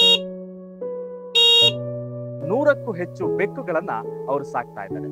100ಕ್ಕೂ ಹೆಚ್ಚು ಬೆಕ್ಕುಗಳನ್ನ ಅವರು ಸಾಕ್ತಾ ಇದ್ದಾರೆ.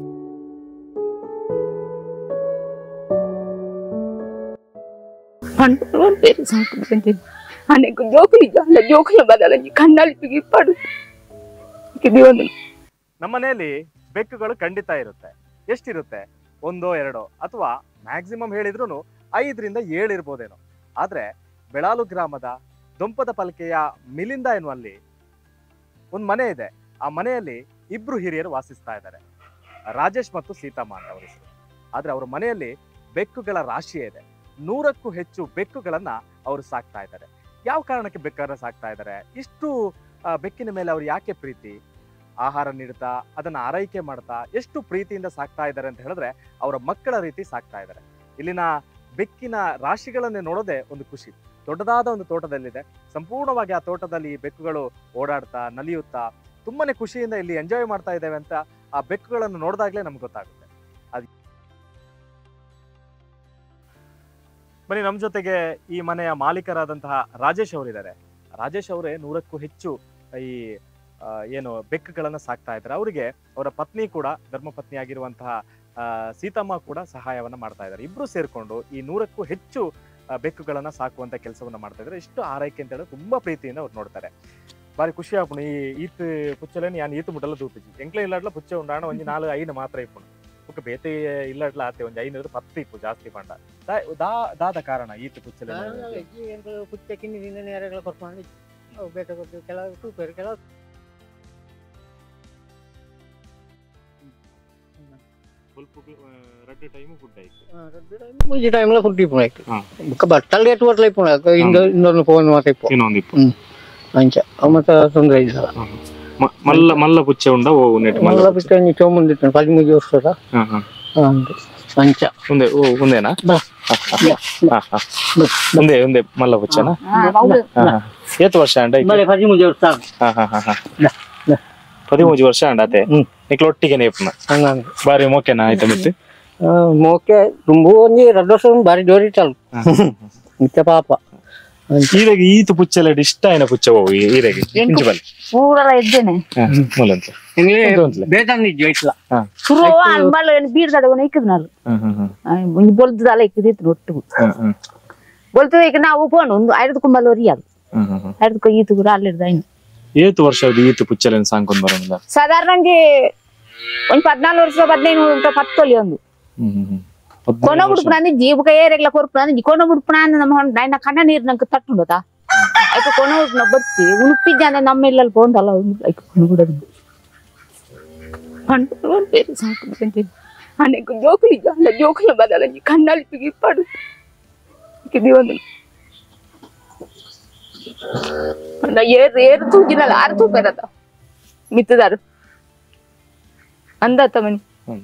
ನಮ್ಮನೆಯಲ್ಲಿ ಬೆಕ್ಕುಗಳು ಖಂಡಿತ ಇರುತ್ತೆ. ಎಷ್ಟಿರುತ್ತೆ? 1 2 ಅಥವಾ ಮ್ಯಾಕ್ಸಿಮಮ್ ಹೇಳಿದ್ರು 5 ರಿಂದ 7 ಇರ್ಬೋದೇನೋ. ಆದ್ರೆ ಬೆಳಾಲು ಗ್ರಾಮದ ದೊಂಪದ ಪಲ್ಕೆಯ ಮಿಲಿಂದ ಎನ್ನುವಲ್ಲಿ ಒಂದು ಮನೆ ಇದೆ. ಆ ಮನೆಯಲ್ಲಿ 2 ಹಿರಿಯರು ವಾಸಿಸ್ತಾ ಇದ್ದಾರೆ, ರಾಜೇಶ್ ಮತ್ತು ಸೀತಮ್ಮ ಅಂತ ಅವರ ಹೆಸರು. ಆದ್ರೆ ಅವ್ರ ಮನೆಯಲ್ಲಿ ಬೆಕ್ಕುಗಳ ರಾಶಿಯೇ ಇದೆ. 100ಕ್ಕೂ ಹೆಚ್ಚು ಬೆಕ್ಕುಗಳನ್ನ ಅವರು ಸಾಕ್ತಾ ಇದ್ದಾರೆ. ಯಾವ ಕಾರಣಕ್ಕೆ ಬೆಕ್ಕನ್ನ ಸಾಕ್ತಾ ಇದ್ದಾರೆ? ಇಷ್ಟು ಬೆಕ್ಕಿನ ಮೇಲೆ ಅವ್ರು ಯಾಕೆ ಪ್ರೀತಿ? ಆಹಾರ ನೀಡ್ತಾ, ಅದನ್ನ ಆರೈಕೆ ಮಾಡ್ತಾ ಎಷ್ಟು ಪ್ರೀತಿಯಿಂದ ಸಾಕ್ತಾ ಇದ್ದಾರೆ ಅಂತ ಹೇಳಿದ್ರೆ ಅವರ ಮಕ್ಕಳ ರೀತಿ ಸಾಕ್ತಾ ಇದ್ದಾರೆ. ಇಲ್ಲಿನ ಬೆಕ್ಕಿನ ರಾಶಿಗಳನ್ನೇ ನೋಡೋದೇ ಒಂದು ಖುಷಿ. ದೊಡ್ಡದಾದ ಒಂದು ತೋಟದಲ್ಲಿದೆ. ಸಂಪೂರ್ಣವಾಗಿ ಆ ತೋಟದಲ್ಲಿ ಈ ಬೆಕ್ಕುಗಳು ಓಡಾಡ್ತಾ ನಲಿಯುತ್ತಾ ತುಂಬಾನೇ ಖುಷಿಯಿಂದ ಇಲ್ಲಿ ಎಂಜಾಯ್ ಮಾಡ್ತಾ ಇದ್ದೇವೆ ಅಂತ ಆ ಬೆಕ್ಕುಗಳನ್ನು ನೋಡಿದಾಗ್ಲೇ ನಮ್ಗೆ ಗೊತ್ತಾಗುತ್ತೆ. ಅದು ಬನ್ನಿ, ನಮ್ಮ ಜೊತೆಗೆ ಈ ಮನೆಯ ಮಾಲೀಕರಾದಂತಹ ರಾಜೇಶ್ ಅವರಿದ್ದಾರೆ. ರಾಜೇಶ್ ಅವರೇ 100ಕ್ಕೂ ಹೆಚ್ಚು ಈ ಏನು ಬೆಕ್ಕುಗಳನ್ನ ಸಾಕ್ತಾ ಇದ್ದಾರೆ. ಅವರಿಗೆ ಅವರ ಪತ್ನಿ ಕೂಡ, ಧರ್ಮಪತ್ನಿ ಆಗಿರುವಂತಹ ಸೀತಮ್ಮ ಕೂಡ ಸಹಾಯವನ್ನ ಮಾಡ್ತಾ ಇದ್ದಾರೆ. ಇಬ್ರು ಸೇರ್ಕೊಂಡು ಈ 100ಕ್ಕೂ ಹೆಚ್ಚು ಬೆಕ್ಕುಗಳನ್ನ ಸಾಕುವಂತ ಕೆಲಸವನ್ನ ಮಾಡ್ತಾ ಇದ್ದಾರೆ. ಇಷ್ಟು ಆರೈಕೆ ಅಂತ ಹೇಳಿದ್ರೆ ತುಂಬಾ ಪ್ರೀತಿಯಿಂದ ಅವ್ರು ನೋಡ್ತಾರೆ. ಬಾರಿ ಖುಷಿ ಆಪುಣ ಈ ಈತ್ ಪುಚ್ಚಲೇನು ಯಾನ್ ಈತ್ ಮುಟ್ಟಲ್ಲ ದೂಪಿಜಿ ಎಂಕ್ಲೆ ಇಲ್ಲಾಡ್ಲ ಪುಚ್ಚ ಉಂಡಾಣ ಒಂಜಿ 4 5 ಮಾತ್ರ ಇಪ್ಪುಣ ಬುಕ್ಕ ಬೇತೆ ಇಲ್ಲಾಡ್ಲ ಆತೆ ಒಂಜಿ 5 10 ಇಪ್ಪು ಜಾಸ್ತಿ ಪಂಡ ದಾದ ಕಾರಣ ಈತ್ ಪುಚ್ಚಲೆ ಪುಚ್ಚ ಕಿನ್ನಿ ನಿನ್ನೆ ಯಾರೆಲ್ಲ ಕೊರ್ಕೊಂಡು ಬೇಟ ಕೊಟ್ಟು ಕೆಲವು ಟೂಪೇರು ಕೆಲವು ರಡ್ಡು ಟೈಮು ಫುಡ್ ಆಯ್ತು. ಮುಂಚೆ ಟೈಮ್ಲ ಫುಡ್ ಇಪ್ಪು ಆಯ್ತು ಬುಕ್ಕ ಬಟ್ಟಲ್ ರೇಟ್ ಬಟ್ಲ ಇಪ್ಪು ಇನ್ನೊಂದು ಫೋನ್ ಮಾತ್ರ ಇಪ್ಪು ಇನ್ನೊಂದು ಇಪ್ಪು ಅಂಚ ಮತ್ತೆ ತೊಂದರೆ ಇಲ್ಲ. ಮಲ್ಲ ಮಲ್ಲ ಪುಚ್ಚ ಉಂಡ ಓ ನೆಟ್ ಮಲ್ಲ ಪುಚ್ಚ ಚೋಮುಂದಿತ್ತು 13 ವರ್ಷದ ಅಂಚ ಒಂದೇ ಓ ಒಂದೇನಾ ಒಂದೇ ಒಂದೇ ಮಲ್ಲ ಪುಚ್ಚನಾ ಎಷ್ಟು ವರ್ಷ ಅಂಡ 13 ವರ್ಷ 13 ವರ್ಷ ಅಂಡಾತೆ ನಿಕ್ಲ ಒಟ್ಟಿಗೆ ನೇಪನ ಬಾರಿ ಮೋಕೆನಾ ಆಯ್ತು ಮತ್ತೆ ಮೋಕೆ ತುಂಬು ಒಂಜಿ 2 ವರ್ಷ ಬಾರಿ ಜೋರಿ ಚಾಲು ಮಿಕ್ಕ ಪಾಪ ಈರೆಗ್ ಈತ ಪುಚ್ಚಲ ಇಷ್ಟ ಆಯ್ನ ಪುಚ್ಚ ಹೋಗು ಈರೆಗ್ ಇಂಜಿಬಲ್ ಪೂರಲ ಇದ್ದೇನೆ ಮೂಲಂತ ಬೇಜಾನ್ ನಿಜ ಐತ್ಲ ಶುರು ಅನ್ಬಲ್ ಬೀರ್ ದಡಗನ ಇಕ್ಕದ್ನಾರು ಒಂಜಿ ಬೊಲ್ದಲ ಇಕ್ಕದಿತ್ತು ಒಟ್ಟು ಬೊಲ್ತದ ಇಕ್ಕ ನಾವು ಫೋನ್ ಒಂದು 5 ಕುಂಬಲ್ ಒರಿಯಲ್ 5 ಕೊ ಈತು ಗುರ ಅಲ್ಲಿರ್ದ ಇನ್ನು ಏತು ವರ್ಷ ಈತ ಪುಚ್ಚಲೆನ್ ಸಾಂಕೊಂಡ್ ಬರೋಂಗ ಸಾಧಾರಣ ಒಂಜಿ 14 ವರ್ಷ 15 ವರ್ಷ 10 ಕೊಲಿ ಒಂದು ಕೊನ ಬಿಡ್ಪುನ ಜೀವಕ ಏರೆಗ್ಲ ಕೊರ್ಪುನ ಕೊನ ಬಿಡ್ಪುನ ನಮ್ಮ ನೈನ ಕಣ್ಣ ನೀರು ನಂಗೆ ತಟ್ಟುಂಡತಾ ಐಕ ಕೊನ ಬಿಡ್ಪುನ ಬತ್ತಿ ಉಣುಪಿಜ್ಜಾನೆ ನಮ್ಮ ಇಲ್ಲಲ್ಲಿ ಪೋಂಡಲ್ಲ ಐಕ ಕೊನ ಬಿಡೋದು ಪಂಡು ಬೇರೆ ಸಾಕು ಅನೇಕ ಜೋಕುಲಿಗ ಅಲ್ಲ ಜೋಕುಲ ಬದಲ ಕಣ್ಣಲ್ಲಿ ಇಪ್ಪಾಡು ದಿವಂದು ಏರು ತೂಜಿನಲ್ಲ 6 ತೂಪೇರದ ಮಿತ್ತದಾರು ಅಂದತ್ತ ಮನಿ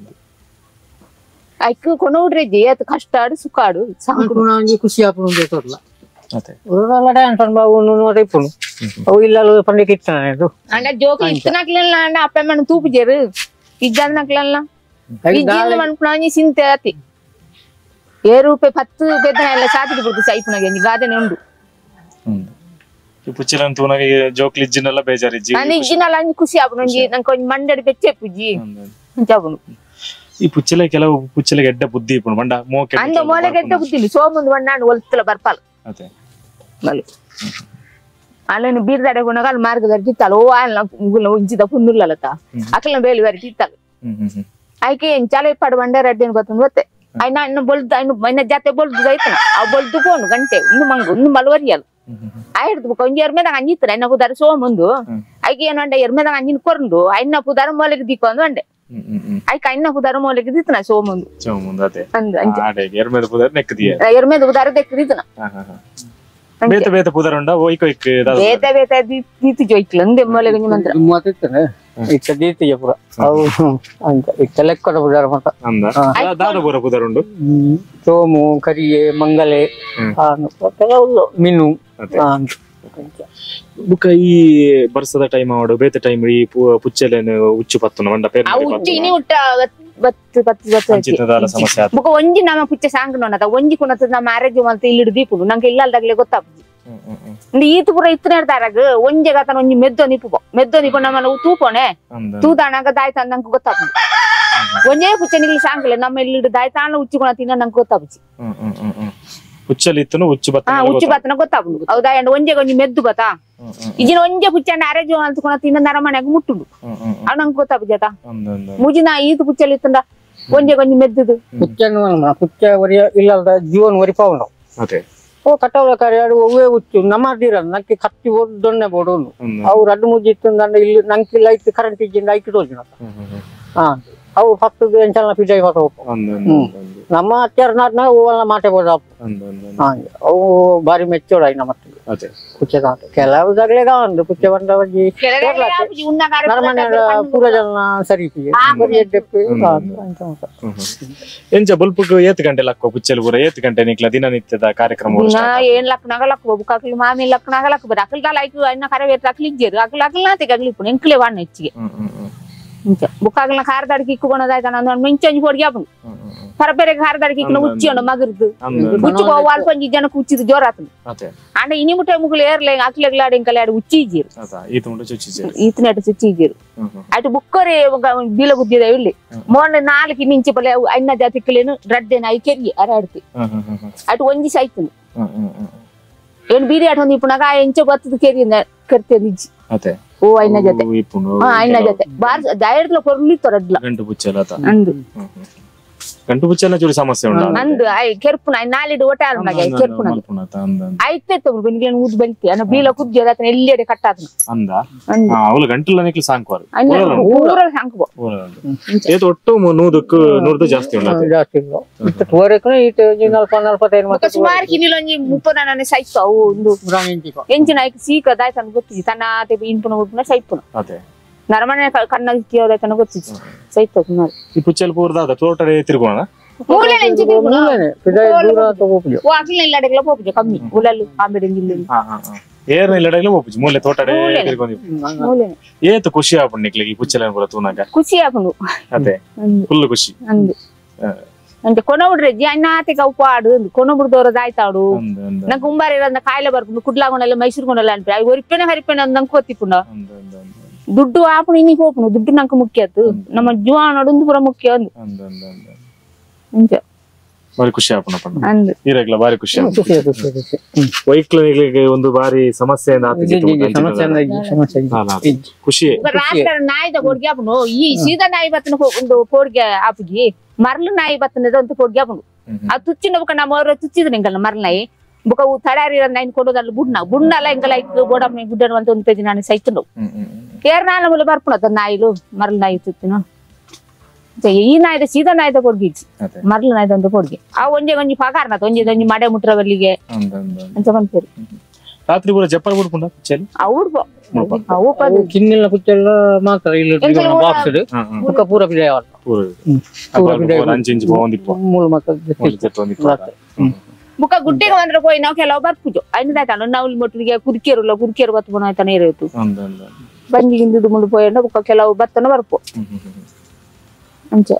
ಐಕ ಕೊನೋಡ್ರೆ ಜೇತ್ ಕಷ್ಟಾಡು ಸುಕಾಡು ಸಾಕು ನಾಂಗಿ ಖುಷಿ ಆಪುನು ಬೇಕಲ್ಲ ಅತೆ ಉರಲ್ಲ ಡ್ಯಾನ್ಸ್ ಬಾವು ನೋಡಿ ಇಪ್ಪುನು ಅವು ಇಲ್ಲಲ್ಲ ಪಂಡೆ ಕಿಟ್ಟನ ಇದು ಅಂಡ ಜೋಕು ಇತ್ತನಕ್ಲೆಲ್ಲ ಅಂಡ ಅಪ್ಪಮ್ಮನ ತೂಪಿಜೆರು ಇಜ್ಜಾದನಕ್ಲೆಲ್ಲ ಇಜ್ಜಿನ ಮನ್ಪುನಾಂಜಿ ಸಿಂತೆ ಅತಿ ರೂಪಾಯಿ 10 ಬೆದ್ದ ಎಲ್ಲ ಸಾತಿಗೆ ಬಿಡ್ತು ಸೈಪುನಗೆ ಒಂಜಿ ಗಾದನೆ ಉಂಡು ಈ ಪುಚ್ಚಲನ್ ತೂನಗೆ ಜೋಕ್ಲಿ ಇಜ್ಜಿನಲ್ಲ ಬೇಜಾರಿಜ್ಜಿ ನಾನು ಇಜ್ಜಿನಲ್ಲ ಅಂಜಿ ಖುಷಿ ಆಪುನು ಒಂಜಿ ನಂಗೆ ಒಂಜಿ ಮಂಡಡಿ ಬೆಚ್ಚೆ ಪುಜ್ಜಿ ಅಂಚಾಪುನು ಈ ಪುಚ್ಚಲೆ ಕೆಲವು ಪುಚ್ಚಲೆಗೆ ಎಡ್ಡ ಬುದ್ಧಿ ಇಪ್ಪುನು ಮಂಡ ಮೋಕೆ ಅಂದ ಮೋಲೆಗೆ ಎಡ್ಡ ಬುದ್ಧಿ ಇಲ್ಲ ಸೋಮುಂದು ಬಣ್ಣಾಂಡು ಒಲ್ತಲ ಬರ್ಪಾಲ ಅದೇ ಮಲು ಅಲ್ಲೇನು ಬೀರ್ದಾಡೆ ಗುಣಗ ಅಲ್ಲಿ ಮಾರ್ಗದಲ್ಲಿ ತಿತ್ತಲ್ಲ ಓ ಅಲ್ಲ ಉಂಚಿದ ಪುನ್ನುಲ್ಲತ ಅಕಲ್ನ ಬೇಲಿ ಬೇರೆ ತಿತ್ತಲ್ಲ ಆಯ್ಕೆ ಎಂಚಾಲೆ ಪಡ ಬಂಡೆ ರೆಡ್ಡಿನ ಗೊತ್ತುಂಡು ಗೊತ್ತೆ ಅಯ್ನ ಇನ್ನು ಬೊಲ್ದು ಇನ್ನು ಜಾತೆ ಬೊಲ್ದು ಐತನ ಅವು ಬೊಲ್ದು ಪೋನು ಗಂಟೆ ಇನ್ನು ಮಂಗು ಇನ್ನು ಮಲವರಿಯಲ್ಲ ಆಯ್ತು ಬುಕ್ಕ ಒಂಜಿ ಎರ್ಮೆದಾಗ ಅಂಜಿತ್ತನ ಅಯ್ನ ಪುದಾರ ಸೋಮುಂದು ಆಯ್ಕೆ ಏನು ಅಂಡೆ ಎರ್ಮೆದಾಗ ಅಂಜಿನ ಕೊರ್ಂಡು ಅಯ್ನ ಪುದಾರ ಮೋಲೆಗೆ ದಿಕ್ಕೊಂದು ಅಂಡೆ ಆಯ್ಕ ಅಯ್ನ ಪುದಾರ ಮೋಲೆಗೆ ದಿತ್ತನ ಸೋಮುಂದು ಅದೇ ಎರ್ಮೆದ ಪುದಾರ ದೆಕ್ಕದಿತ್ತನ ಬೇತ ಬೇತ ಪುದಾರ ಉಂಡ ಓಯ್ಕ ಬೇತ ಬೇತ ದೀತಿ ಜೋಯ್ಕ್ಲ ಅಂದೆ ಮೋಲೆಗೆ ಮಂತ್ರ ಮೂವತ್ತಿತ್ತನೆ ಇತ್ತ ದೀತಿಗೆ ಪುರ ಅವು ಅಂತ ಇತ್ತ ಲೆಕ್ಕದ ಪುದಾರ ಮತ ದಾದ ಪುರ ಪುದಾರ ಉಂಡು ಸೋಮು ಕರಿಯೆ ಮಂಗಲೆ ಕೆಲವು ಮೀನು ಬುಕ್ಕ ಈ ಬರ್ಸದ ಟೈಮ್ ಆವಡು ಬೇತೆ ಟೈಮ್ ಈ ಪುಚ್ಚೆಲೆನು ಉಚ್ಚು ಪತ್ತುನ ಮಂಡ ಪೇರ್ ಸಮಸ್ಯೆ ಬುಕ್ಕ ಒಂಜಿ ನಮ್ಮ ಪುಚ್ಚೆ ಸಾಂಗ್ ನೋನದ ಒಂಜಿ ಕುಣತ ನಮ್ಮ ಮ್ಯಾರೇಜ್ ಮಲ್ತ ಇಲ್ಲಿ ದೀಪುಡು ನಂಗೆ ಇಲ್ಲದಾಗ್ಲೇ ಗೊತ್ತಾಗ್ತದೆ ಈತ ಪೂರ ಇತ್ತನೇ ಇರ್ತಾರಾಗ ಒಂಜೆ ಗತನ ಒಂಜಿ ಮೆದ್ದೊಂದಿಪ್ಪು ನಮ್ಮನ್ನ ತೂಪೋಣೆ ತೂತಾನಾಗ ದಾಯ್ತ ನಂಗೆ ಗೊತ್ತಾಗ್ತದೆ ಒಂಜೇ ಪುಚ್ಚ ನಿಲ್ಲಿ ಸಾಂಕಲೆ ನಮ್ಮ ಇಲ್ಲಿ ದಾಯ್ತಾನ ಉಚ್ಚಿಕೊಳ ತಿನ್ನ ನಂಗೆ ಗೊತ್ತಾಗ್ಸಿ ಉಚ್ಚು ಬತ್ತನ ಗೊತ್ತಾಗ್ದು ಹೌದಾ ಎಂಡ್ ಒಂಜೆ ಒಂಜಿ ಮೆದ್ದು ಬತ್ತಾ ಈಜಿನ ಒಂಜೆ ಪುಚ್ಚಂಡ ಅರೆಜು ಅಂತಕೊಂಡ ತಿನ್ನ ನರಮನೆಯಾಗ ಮುಟ್ಟುಂಡು ಅವ್ ನಂಗೆ ಗೊತ್ತಾಗ್ಜಾತ ಮುಜಿನ ಈತ ಪುಚ್ಚಲ್ಲಿ ಇತ್ತಂದ ಒಂಜೆ ಒಂಜಿ ಮೆದ್ದುದು ಪುಚ್ಚ ಒರಿಯ ಇಲ್ಲದ ಜೀವನ ಒರಿಪಾವು ಓ ಕಟ್ಟವಳ ಕಾರ್ಯಾಡು ಒವ್ವೇ ಉಚ್ಚು ನಮ್ಮದಿರ ನಕ್ಕೆ ಕತ್ತಿ ದೊಣ್ಣೆ ಬೋಡೋನು ಅವು ರಡ್ಡು ಮುಜ್ಜಿ ಇತ್ತು ಇಲ್ಲಿ ನಂಗೆ ಲೈಟ್ ಕರೆಂಟ್ ಇಜ್ಜಿಂದ ಐಕಿ ತೋಜಿನ ಅವು ಫಸ್ಟ್ ಎಂಚಲ್ನ ಪಿಜೈ ಹೊಸ ನಮ್ಮ ಅತ್ಯಾರ ನಾಟ್ನ ಹೂವಲ್ಲ ಮಾಟೆ ಬೋದ ಅವು ಬಾರಿ ಮೆಚ್ಚೋಡ ನಮ್ಮ ಕುಚ್ಚೆ ಕೆಲವು ಜಗಳೆಗ ಒಂದು ಕುಚ್ಚೆ ಬಂದ ಒಂಜಿ ನರಮನೆ ಪೂರ ಜನ ಸರಿ ಎಂಚ ಬಲ್ಪುಗ್ ಏತ್ ಗಂಟೆ ಲಕ್ಕ ಕುಚ್ಚೆಲ್ ಪೂರ ಏತ್ ಗಂಟೆ ನಿಕ್ಲ ದಿನನಿತ್ಯದ ಕಾರ್ಯಕ್ರಮ ಏನ್ ಲಕ್ನಾಗ ಲಕ್ ಬುಕ್ಕಾಕ್ಲಿ ಮಾಮಿ ಲಕ್ನಾಗ ಲಕ್ ಬರ ಅಕಲ್ದ ಲೈಕ್ ಅನ್ನ ಕರೆ ಅಕ್ಲಿಗ್ ಜೇರು ಅಕಲ್ ನಾತೆ ಅಗ್ಲಿಪ್ಪು ಎಂಕ್ಲೆ ವಾಣ ಹೆಚ್ಚಿಗೆ ಬುಕ್ಕಾಗಲ ಖಾರದಾಡಿಗೆ ಇಕ್ಕುಕೊಳೋದಾಯ್ತ ನಾನು ಮಿಂಚಂಜಿ ಹೊಡ್ಗಿ ಹಾಪು ಪರಬೇರೆ ಖಾರದಾಡಿಗೆ ಇಕ್ಕನ ಉಚ್ಚಿ ಉಂಡು ಮಗರ್ದು ಉಚ್ಚು ಅಲ್ಪ ಒಂಜಿ ಜನಕ್ಕೆ ಉಚ್ಚಿದು ಜೋರ ಆತನು ಅಂಡ ಇನಿ ಮುಟ್ಟೆ ಮುಗ್ಲು ಏರ್ಲೆ ಅಕ್ಲೆಗ್ಲಾಡಿ ಇಂಕಲಾಡಿ ಉಚ್ಚಿ ಇಜ್ಜೀರು ಈತನ ಚುಚ್ಚಿ ಇಜ್ಜೀರು ಅటు ಬುಕ್ಕರೆ ಬೀಲ ಬುದ್ದಿದ ಇಲ್ಲಿ ಮೊನ್ನೆ 4 ಇಂಚಿ ಪಲ್ಲೆ ಅನ್ನ ಜಾತಿಕ್ಕಲೇನು ರಡ್ಡೆನ ಐ ಕೆರಿ ಅರಾಡ್ತಿ ಅటు ಒಂಜಿ ಸೈತನು ಏನ್ ಬೀರಿ ಅಟ್ ಒಂದು ಇಪ್ಪನಾಗ ಎಂಚ ಗೊತ್ತದ ಕೆರಿಯಿಂದ ಕರ್ತೆ ನಿಜ್ಜಿ ಓ ಅಯ್ನ ಜೊತೆ ಅಯ್ನ ಜೊತೆ ಬಾರ್ ಜಾಯರ್ಲ ಕೊರ್ಲಿತ್ತು ರಡ್ಲ ಅಂದು ಗಂಟು ಪುಚ್ಚೆಲ್ಲ ಚೂರಿ ಸಮಸ್ಯೆ ಉಂಟು ನಂದು ಐ ಕೆರ್ಪುನ ನಾಲಿಡು ಒಟ ಆಲ್ನಾಗೆ ಕೆರ್ಪುನ ಐತೆ ತಮ್ಮ ಬೆನ್ಗೆ ಊದ್ ಬೆಂಕಿ ಅನ್ನ ಬೀಲ ಕುಜ್ಜೆ ಅದನ್ನ ಎಲ್ಲೆಡೆ ಕಟ್ಟಾತನ ಅಂದ ಅವಳು ಗಂಟುಲ ನಿಕ್ಲಿ ಸಾಂಕ್ವಾರು ಊರ ಸಾಂಕ್ಬೋ ಏತ್ ಒಟ್ಟು 100 ಜಾಸ್ತಿ ಉಂಟು ಜಾಸ್ತಿ ಇತ್ತು ತೋರೆಕನ ಇತ್ತು 45 ಮತ್ತೆ ಸುಮಾರು ಕಿನಿಲೊಂಜಿ 30 ನಾನೇ ಸೈತು ಅವು ಒಂದು ಎಂಚಿನ ಐಕ ಸೀಕ ದಾಯ್ತನ ಗೊತ್ತಿಜಿ ತನ್ನಾತೆ ಇಂಪುನ ಉಡ್ನ ಸೈಪುನ ಅದೇ ನರಮನೆ ಕಣ್ಣಲ್ಲಿ ಕಿಯೋದೈತನ ಗೊತ್ತಿಜಿ ಸೈತು ಸುಮಾರು ಈ ಪುಚ್ಚೆಲ್ ಪೂರ್ದಾದ ತೋಟರೆ ತಿರುಗೋಣ ಮೂಲೆ ಎಂಚಿ ತಿರುಗೋಣ ಓ ಅಕ್ಲಿನ ಇಲ್ಲಡೆಗ್ಲ ಹೋಗ್ಜೆ ಕಮ್ಮಿ ಉಲಲ್ಲಿ ಆಂಬೆಡೆ ಗಿಲ್ಲಿ ಏರ್ನ ಇಲ್ಲಡೆಗ್ಲ ಹೋಗ್ಜೆ ಮೂಲೆ ತೋಟರೆ ತಿರುಗೋನಿ ಮೂಲೆ ಏತು ಖುಷಿ ಆಪುಂಡು ನಿಕ್ಲಿಗೆ ಈ ಪುಚ್ಚೆಲ ಪೂರ ತೂನಾಗ ಖುಷಿ ಆಪುಂಡು ಅದೇ ಫುಲ್ ಖುಷಿ ಅಂದು అంటే కొనబుడ్రే అన్నాతిగా ఉపాడు కొనబుడు దొరదాయితాడు నాకు ఉంబారి కాయలు బరుకుండు కుడ్లాగొండలు మైసూరుగొండలు అంటే అవి ఒరిపోయిన హరిపోయిన అందంగా కొత్తిపుండ ದುಡ್ಡು ಆಪುಣ ಇನ್ನಿ ಹೋಪುನು ದುಡ್ಡು ನಂಗೆ ಮುಖ್ಯ ಆಯ್ತು ನಮ್ಮ ಜೀವನ ಒಂದು ಪೂರ ಮುಖ್ಯ ಒಂದು ಬಾರಿ ಖುಷಿ ಆಪುಣ ಈರಗ್ಲ ಬಾರಿ ಖುಷಿ ವೈಕ್ಲಿಗೆ ಒಂದು ಬಾರಿ ಸಮಸ್ಯೆ ಖುಷಿ ನಾಯಿದ ಕೊಡ್ಗೆ ಆಪುನು ಈ ಸೀದಾ ನಾಯಿ ಬತ್ತನ ಒಂದು ಕೊಡ್ಗೆ ಆಪುಜಿ ಮರಳು ನಾಯಿ ಬತ್ತನದ ಅಂತ ಕೊಡ್ಗೆ ಆಪುನು ಅದು ತುಚ್ಚಿನ ಬುಕ್ಕ ನಮ್ಮ ಅವ್ರ ತುಚ್ಚಿದ್ರು ಹಿಂಗಲ್ಲ ಮರಳು ನಾಯಿ ಬುಕ್ಕ ತಡಾರಿ ನಾಯಿನ ಕೊಡೋದಲ್ಲ ಬುಡ್ನ ಅಲ್ಲ ಹಿಂಗಲ್ಲ ಗೋಡಮ್ಮ ಗುಡ್ಡ ಅಂತ ಒಂದು ಪೇಜಿ ನಾನು ಸೈತನು ಕೇರಳ ಮುಲೆ ಬರ್ಪುಣದ ನಾಯಿಲು ಮರಳು ನಾಯಿ ತುತ್ತಿನ ಈ ನಾಯ್ದ ಸೀದಾ ನಾಯ್ದ ಕೊಡ್ಗಿಜ್ಜಿ ಮರಳು ನಾಯ್ದ ಒಂದು ಕೊಡ್ಗೆ ಆ ಒಂಜೆ ಒಂಜಿ ಪಗಾರ್ನದ ಒಂಜಿ ಮಡೆ ಮುಟ್ರವಲ್ಲಿಗೆ ಅಂತ ಬಂತೇರಿ ರಾತ್ರಿ ಪೂರ ಜಪ್ಪರ್ ಬಿಡ್ಕೊಂಡ ಕುಚ್ಚೆಲ್ ಅವ್ರು ಅವು ಕಿನ್ನಿಲ್ಲ ಕುಚ್ಚೆಲ್ಲ ಮಾತ್ರ ಇಲ್ಲಿ ಬಾಕ್ಸ್ ಬುಕ್ಕ ಪೂರ ಬಿಡಯ ಪೂರ ಅಂಚಿಂಚಿ ಬೋಂದಿಪ್ಪ ಮೂಲ ಮಾತ್ರ ಬುಕ್ಕ ಗುಡ್ಡೆಗೆ ಬಂದ್ರೆ ಹೋಯ್ ನಾವು ಕೆಲವು ಬರ್ಪುಜು ಐನದಾಯ್ತಾನು ನಾವು ಮೊಟ್ಟಿಗೆ ಕುರ್ಕೇರು ಬತ್ತು ಬೋನಾಯ್ತಾನೆ ಇರೋದು ಬಂಜಿಗಿಂದು ಮುಂದೆ ಹೋಯಂಡ ಬುಕ್ಕ ಕೆಲವು ಬತ್ತನ ಬರ್ಪು ಅಂಚೆ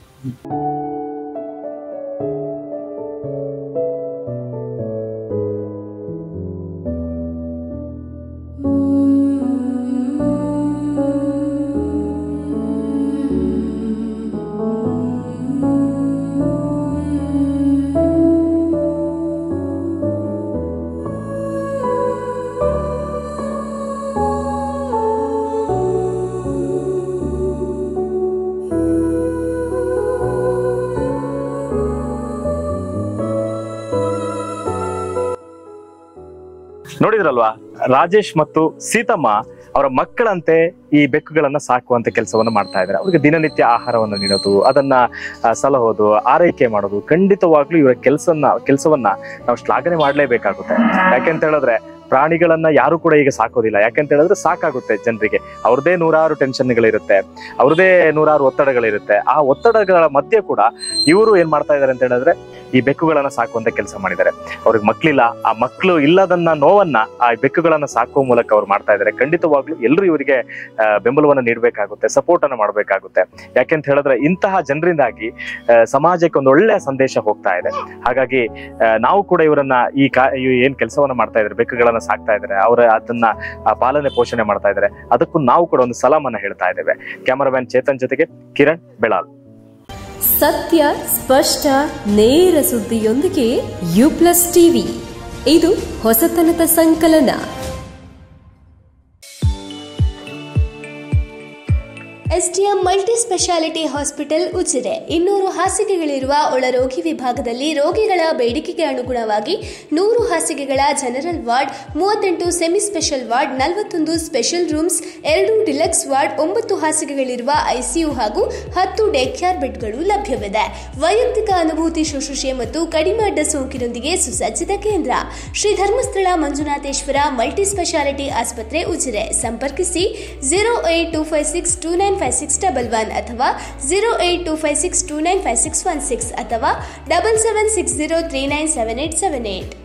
ನೋಡಿದ್ರಲ್ವಾ ರಾಜೇಶ್ ಮತ್ತು ಸೀತಮ್ಮ ಅವರ ಮಕ್ಕಳಂತೆ ಈ ಬೆಕ್ಕುಗಳನ್ನ ಸಾಕುವಂತ ಕೆಲಸವನ್ನ ಮಾಡ್ತಾ ಇದ್ದಾರೆ. ಅವ್ರಿಗೆ ದಿನನಿತ್ಯ ಆಹಾರವನ್ನು ನೀಡೋದು, ಅದನ್ನ ಸಲಹೋದು, ಆರೈಕೆ ಮಾಡೋದು, ಖಂಡಿತವಾಗ್ಲೂ ಇವರ ಕೆಲಸವನ್ನ ನಾವು ಶ್ಲಾಘನೆ ಮಾಡ್ಲೇಬೇಕಾಗುತ್ತೆ. ಯಾಕೆಂತ ಹೇಳಿದ್ರೆ ಪ್ರಾಣಿಗಳನ್ನ ಯಾರು ಕೂಡ ಈಗ ಸಾಕೋದಿಲ್ಲ. ಯಾಕೆಂತ ಹೇಳಿದ್ರೆ ಸಾಕಾಗುತ್ತೆ ಜನರಿಗೆ. ಅವ್ರದೇ 100 ಟೆನ್ಷನ್ಗಳಿರುತ್ತೆ, ಅವ್ರದೇ 100 ಒತ್ತಡಗಳಿರುತ್ತೆ. ಆ ಒತ್ತಡಗಳ ಮಧ್ಯೆ ಕೂಡ ಇವರು ಏನ್ ಮಾಡ್ತಾ ಇದಾರೆ ಅಂತ ಹೇಳಿದ್ರೆ ಈ ಬೆಕ್ಕುಗಳನ್ನ ಸಾಕುವಂತ ಕೆಲಸ ಮಾಡಿದ್ದಾರೆ. ಅವ್ರಿಗೆ ಮಕ್ಳಿಲ್ಲ, ಆ ಮಕ್ಕಳು ಇಲ್ಲದನ್ನ ನೋವನ್ನ ಆ ಬೆಕ್ಕುಗಳನ್ನ ಸಾಕುವ ಮೂಲಕ ಅವ್ರು ಮಾಡ್ತಾ ಇದ್ದಾರೆ. ಖಂಡಿತವಾಗ್ಲೂ ಎಲ್ಲರೂ ಇವರಿಗೆ ಬೆಂಬಲವನ್ನ ನೀಡಬೇಕಾಗುತ್ತೆ, ಸಪೋರ್ಟ್ ಅನ್ನ ಮಾಡಬೇಕಾಗುತ್ತೆ. ಯಾಕೆಂತ ಹೇಳಿದ್ರೆ ಇಂತಹ ಜನರಿಂದಾಗಿ ಸಮಾಜಕ್ಕೆ ಒಂದು ಒಳ್ಳೆ ಸಂದೇಶ ಹೋಗ್ತಾ ಇದೆ. ಹಾಗಾಗಿ ನಾವು ಕೂಡ ಇವರನ್ನ ಏನ್ ಕೆಲಸವನ್ನ ಮಾಡ್ತಾ ಇದ್ದಾರೆ, ಬೆಕ್ಕುಗಳನ್ನ ಸಾಕ್ತಾ ಇದ್ದಾರೆ, ಅವರ ಅದನ್ನ ಪಾಲನೆ ಪೋಷಣೆ ಮಾಡ್ತಾ ಇದ್ದಾರೆ, ಅದಕ್ಕೂ ನಾವು ಕೂಡ ಒಂದು ಸಲಾಮನ್ನ ಹೇಳ್ತಾ ಇದ್ದೇವೆ. ಕ್ಯಾಮರಾಮ್ಯಾನ್ ಚೇತನ್ ಜೊತೆಗೆ ಕಿರಣ್ ಬೆಳಾಲ್. ಸತ್ಯ, ಸ್ಪಷ್ಟ, ನೇರ ಸುದ್ದಿಯೊಂದಿಗೆ U+ ಟಿವಿ. ಇದು ಹೊಸತನದ ಸಂಕಲನ. STM multi speciality hospital Ujire 200 ಹಾಸಿಗೆಗಳಿರುವ ಒಳರೋಗಿ ವಿಭಾಗದಲ್ಲಿ ರೋಗಿಗಳ ಬೇಡಿಕೆಗೆ ಅನುಗುಣವಾಗಿ 100 ಹಾಸಿಗೆಗಳ general ward, 38 semi special ward, 41 special rooms, 2 deluxe ward, 9 ಹಾಸಿಗೆಗಳಿರುವ ICU ಹಾಗೂ 10 ಡೇ ಕೇರ್ ಬೆಡ್ಗಳು ಲಭ್ಯವಿದೆ. ವೈಯಕ್ತಿಕ ಅನುಭೂತಿ ಶುಶ್ರೂಷೆ ಮತ್ತು ಕಡಿಮೆ ಅಡ್ಡ ಸೋಂಕಿನೊಂದಿಗೆ ಸುಸಜ್ಜಿತ ಕೇಂದ್ರ. ಶ್ರೀ ಧರ್ಮಸ್ಥಳ ಮಂಜುನಾಥೇಶ್ವರ ಮಲ್ಟಿ ಸ್ಪೆಷಾಲಿಟಿ ಆಸ್ಪತ್ರೆ ಉಜಿರೆ. ಸಂಪರ್ಕಿಸಿ 08256295611 ಅಥವಾ 08256295616 ಅಥವಾ 7760397878.